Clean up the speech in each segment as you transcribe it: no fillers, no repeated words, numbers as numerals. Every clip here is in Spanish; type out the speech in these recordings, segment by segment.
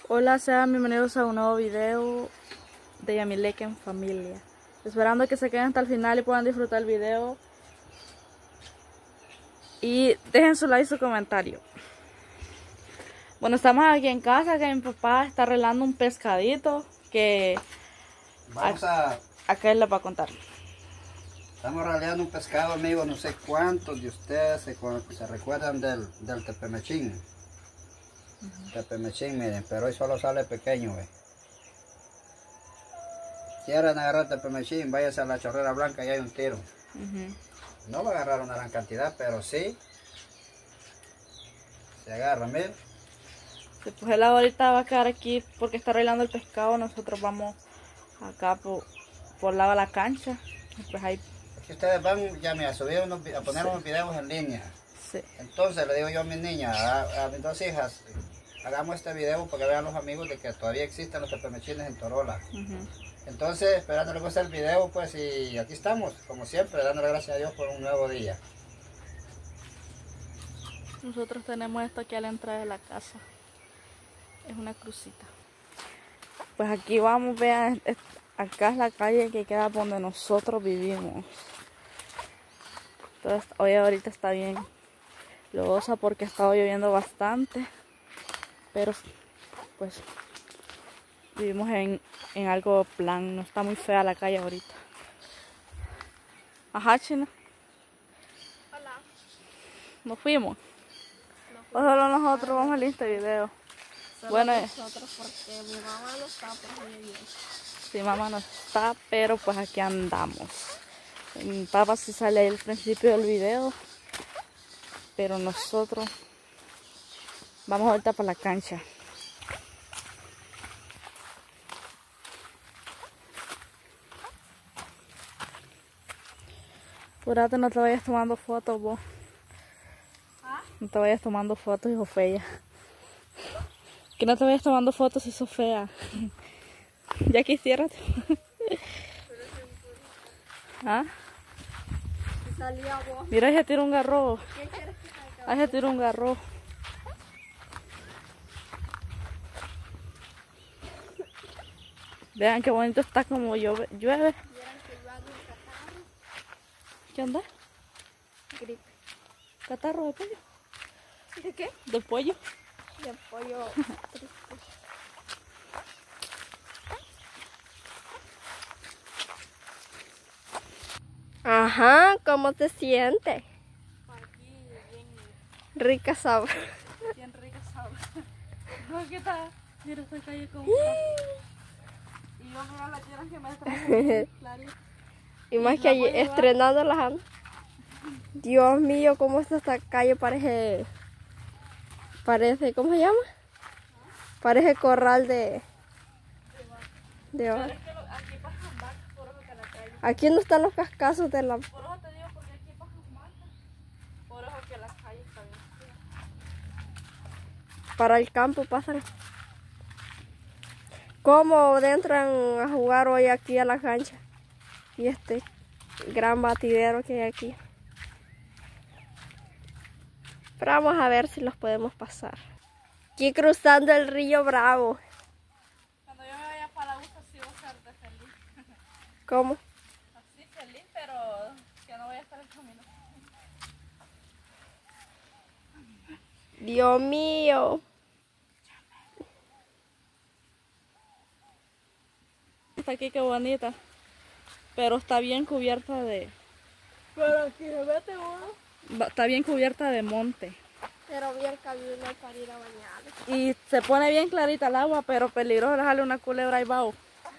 Hola, sean bienvenidos a un nuevo video de Yamilek en familia. Esperando que se queden hasta el final y puedan disfrutar el video. Y dejen su like y su comentario. Bueno, estamos aquí en casa, que mi papá está arreglando un pescadito que acá él les va a contar. Estamos realizando un pescado, amigos. No sé cuántos de ustedes se recuerdan del tepemechín. Tepemechín, miren, pero hoy solo sale pequeño, ve. Quieren agarrar tepemechín, váyase a la chorrera blanca y hay un tiro. No va a agarrar una gran cantidad, pero sí se agarra, miren. Sí, pues él ahorita va a quedar aquí porque está arreglando el pescado. Nosotros vamos acá por lado de la cancha. Y pues ahí. Aquí ustedes van ya a subir a poner unos videos en línea. Sí. Entonces le digo yo a mis niñas, a mis dos hijas, hagamos este video para que vean los amigos de que todavía existen los tepemechines en Torola. Entonces, esperando les guste el video, pues, y aquí estamos, como siempre, dándole gracias a Dios por un nuevo día. Nosotros tenemos esto aquí a la entrada de la casa. Es una crucita. Pues aquí vamos, vean, acá es la calle que queda donde nosotros vivimos. Entonces, hoy ahorita está bien lodosa porque ha estado lloviendo bastante. Pero, pues, vivimos en algo plan. No está muy fea la calle ahorita. Ajá, China. Hola. Nos fuimos. O solo nosotros vamos a salir este video. Solo Bueno, nosotros porque mi mamá no está por bien. sí, mamá no está, pero pues aquí andamos. Mi papá sí sale al principio del video, pero nosotros vamos ahorita para la cancha. Apúrate, no te vayas tomando fotos vos. No te vayas tomando fotos, hijo fea. Que no te vayas tomando fotos si sos fea. Ya quisiera. ¿Ah? Salía vos. Mira, ahí se tira un garro. ¿Qué quieres que salga? Ahí se tira un garro. Vean qué bonito está como llueve. Vieran que yo hago un catarro. ¿Qué onda? Gripe. ¿Catarro de pollo? ¿De qué? ¿De pollo? De pollo triste. Ajá, ¿cómo te sientes? Aquí, bien, Rica sabor. bien rica sabor. No, ¿qué tal? Mira esta calle como y yo mira las tierras que me traen. Y más que allí estrenando las andas. Dios mío, ¿cómo está esta calle? Parece, ¿cómo se llama? Parece corral de vaca. Aquí pasan vacas, por eso que la calle. Aquí no están los cascazos de la... Por eso te digo, porque aquí pasan vacas. Por eso que la calle está bien fea. Para el campo pasan. ¿Cómo entran a jugar hoy aquí a la cancha? Y este gran batidero que hay aquí. Pero vamos a ver si los podemos pasar. Aquí cruzando el río Bravo. Cuando yo me vaya para la USA sí voy a estar de feliz. ¿Cómo? Así feliz, pero que no voy a estar en camino. Dios mío. Está aquí qué bonita. Pero está bien cubierta de... Pero aquí se mete uno. Está bien cubierta de monte. Pero bien camino para ir a bañar. Y se pone bien clarita el agua, pero peligroso dejarle una culebra ahí bajo.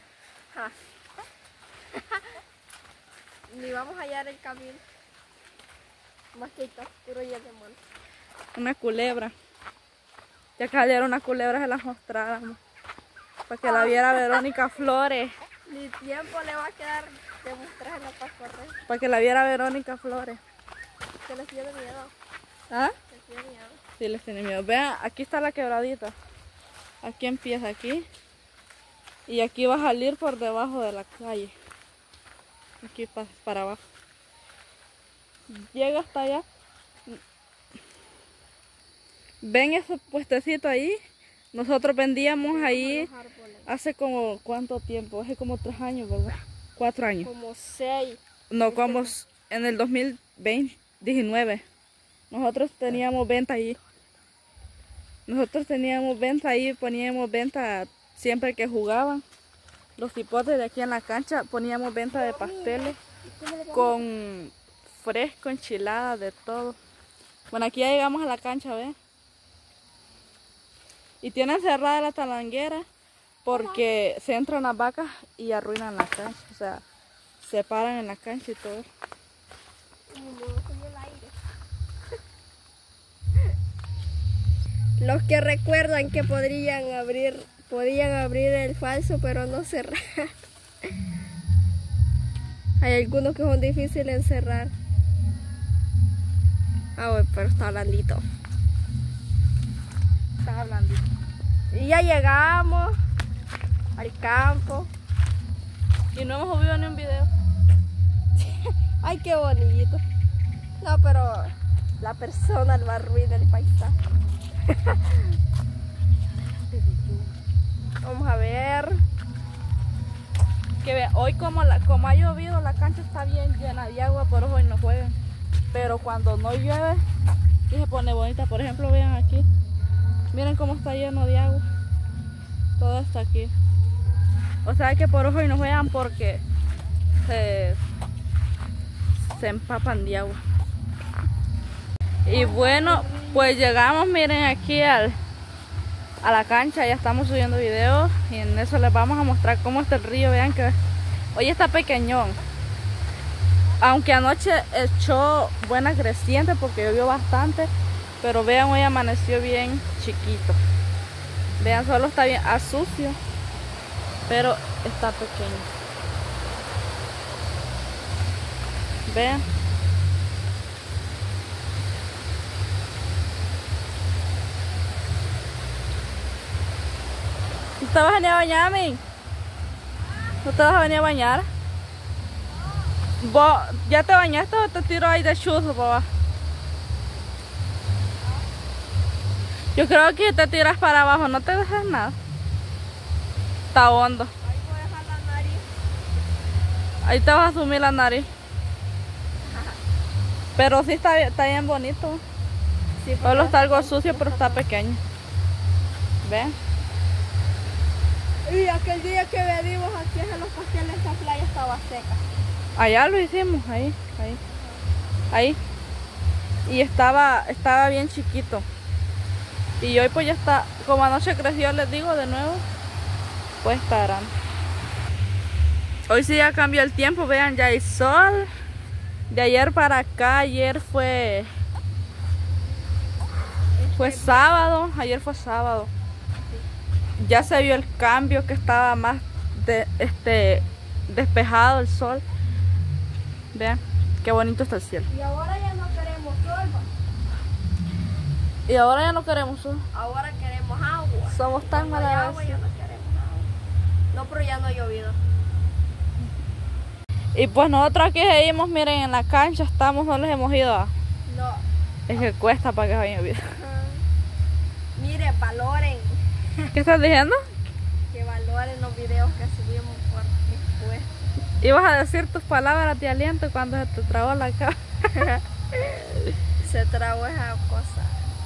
Ni vamos a hallar el camino. Más que está puro lleno de monte. Una culebra. Ya que saliera una culebra se las mostráramos. Para que la viera Verónica Flores. Ni tiempo le va a quedar de mostrarla para correr. Para que la viera Verónica Flores. Se les tiene miedo. ¿Ah? Les tiene miedo. Sí, les tiene miedo. Vean, aquí está la quebradita. Aquí empieza, aquí. Y aquí va a salir por debajo de la calle. Aquí para abajo. Llega hasta allá. ¿Ven ese puestecito ahí? Nosotros vendíamos ahí Los árboles. hace como, ¿cuánto tiempo? Hace como 3 años, ¿verdad? 4 años. Como 6. No, como en el 2019. Nosotros teníamos venta ahí. Nosotros teníamos venta ahí, poníamos venta siempre que jugaban. Los tipotes de aquí en la cancha, poníamos venta de pasteles con fresco, enchiladas, de todo. Bueno, aquí ya llegamos a la cancha, ¿ves? Y tienen cerrada la talanguera porque se entran las vacas y arruinan la cancha. O sea, se paran en la cancha y todo. Los que recuerdan que podían abrir el falso, pero no cerrar. Hay algunos que son difíciles en cerrar. Ah, bueno, pero está blandito. Estás hablando. Y ya llegamos al campo. Y no hemos subido ni un video. Ay, qué bonito. No, pero la persona lo arruina el paisaje. Vamos a ver. Que vean, hoy como ha llovido, la cancha está bien llena de agua, por eso hoy no juegan. Pero cuando no llueve, sí se pone bonita. Por ejemplo, vean aquí. Miren cómo está lleno de agua. Todo está aquí. O sea que por hoy no juegan porque se empapan de agua. Y bueno, pues llegamos, miren aquí a la cancha, ya estamos subiendo videos y en eso les vamos a mostrar cómo está el río. Vean que hoy está pequeñón, aunque anoche echó buena creciente porque llovió bastante, pero vean, hoy amaneció bien chiquito. Vean, solo está bien sucio, pero está pequeño. Vean. ¿No te vas a venir a bañar, mi? ¿No te vas a venir a bañar? ¿Vos ya te bañaste o te tiro ahí de chuzo, papá? Yo creo que te tiras para abajo, no te dejes nada. Está hondo. Ahí voy a dejar la nariz. Ahí te vas a sumir la nariz. Pero sí está bien bonito. Sí, Solo está algo sucio, pero está pequeño. ¿Ven? Y aquel día que venimos aquí a los pasteles, esta playa estaba seca. Allá lo hicimos, ahí. Y estaba bien chiquito. Y hoy pues ya está, como anoche creció, les digo de nuevo, pues está grande. Hoy sí ya cambió el tiempo, vean, ya hay sol. De ayer para acá, ayer fue sábado, ayer fue sábado. Ya se vio el cambio, que estaba más despejado el sol. Vean, qué bonito está el cielo. Y ahora ya no queremos sol. Y ahora ya no queremos sol. Ahora queremos agua. Somos tan Cuando hay agua ya malagradecidos. no queremos agua. No, pero ya no ha llovido. Y pues nosotros aquí seguimos, miren, en la cancha estamos, no les hemos ido a... No. Es que cuesta para que vayan a vivir. Mire, valoren. ¿Qué estás diciendo? Que valoren los videos que subimos por después. Ibas a decir tus palabras de aliento cuando se te trabó la cara. Se tragó esa cosa.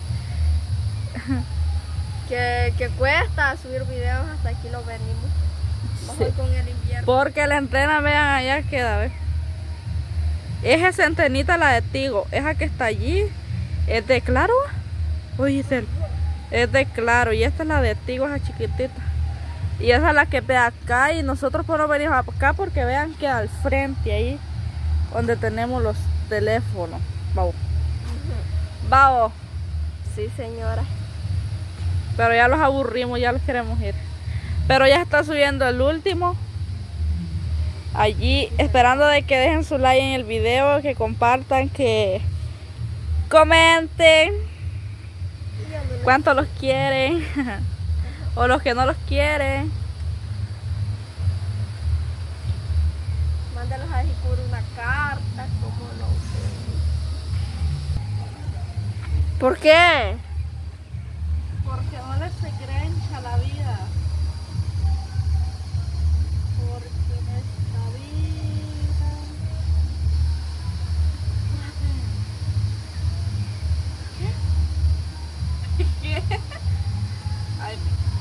Que cuesta subir videos, hasta aquí lo venimos. Mejor Sí. con el invierno. Porque la antena, vean, allá queda, ¿ves? Esa centenita, la de Tigo, esa que está allí, es de Claro. Oye, es de Claro, y esta es la de Tigo, esa chiquitita. Y esa es la que ve acá, y nosotros por venimos acá porque vean que al frente ahí, donde tenemos los teléfonos. Vamos. Vamos. Sí, señora. Pero ya los aburrimos, ya los queremos ir. Pero ya está subiendo el último. Allí, esperando de que dejen su like en el video, que compartan, que comenten cuánto los quieren o los que no los quieren. Mándalos a decir por una carta, como no sé. ¿Por qué? Porque no veces se grencha la vida. Porque en esta vida... ¿Qué? Ay,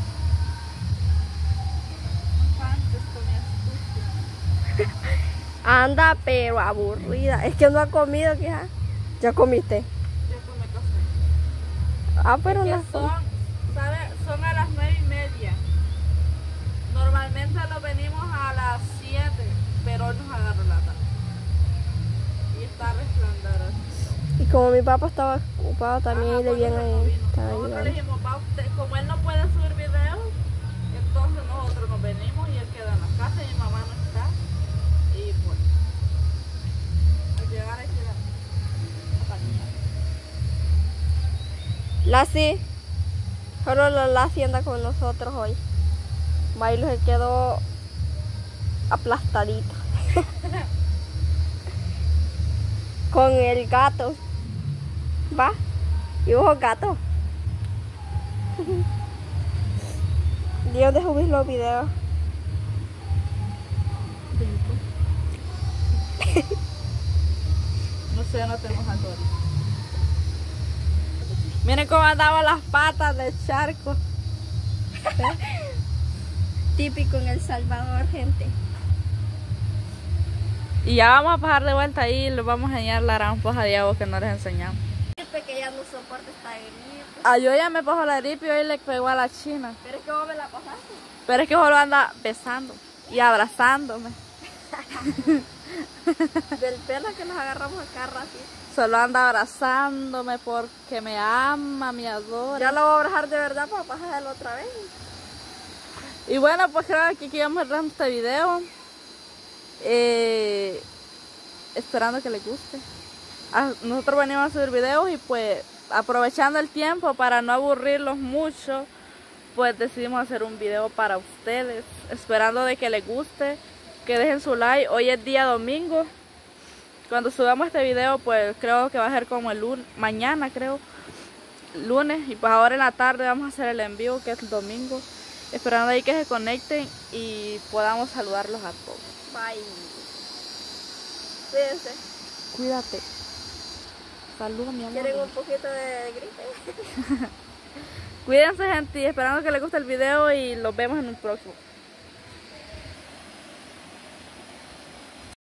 antes comía sucio. Anda, pero aburrida. Es que no ha comido, quizás. ¿Ya comiste? Yo comí café. Ah, pero Es que no. son a las 9:30. Normalmente lo venimos a las 7, pero hoy nos agarró la tarde. Y está resplandeciendo. Y como mi papá estaba ocupado también, Ajá, le viene por eso no vino. estaba Nosotros le ayudando. dijimos, como él no puede subir videos, entonces nosotros nos venimos y él queda en la casa y mi mamá no está. Y pues, al llegar hay que ir a bañar. Lassie, solo la Lassie anda con nosotros hoy. Milo se quedó aplastadito. Con el gato. ¿Va? ¿Y vos gato? Dios de subir los videos. No sé, no tenemos alcohol. Miren cómo andaban las patas del charco. Típico en El Salvador, gente. Y ya vamos a pasar de vuelta ahí y les vamos a enseñar la rampoja de agua que no les enseñamos. Que ya no soporta esta gripe. Ah, yo ya me pongo la gripe y hoy le pegó a la china. Pero es que vos me la pasaste. Pero es que solo anda besando y abrazándome. Del pelo que nos agarramos acá rápido. Solo anda abrazándome porque me ama, me adora. Ya lo voy a abrazar de verdad para pasarlo otra vez. Y bueno, pues creo que aquí vamos cerrando este video. Esperando que les guste. Nosotros venimos a subir videos y pues aprovechando el tiempo para no aburrirlos mucho, pues decidimos hacer un video para ustedes. Esperando de que les guste, que dejen su like. Hoy es día domingo. Cuando subamos este video, pues creo que va a ser como el lunes, mañana creo, lunes. Y pues ahora en la tarde vamos a hacer el envío, que es el domingo. Esperando ahí que se conecten y podamos saludarlos a todos. Bye. Cuídense. Cuídate. Saludos, mi amor. ¿Quieren un poquito de gripe? Cuídense, gente, y esperando que les guste el video y los vemos en un próximo.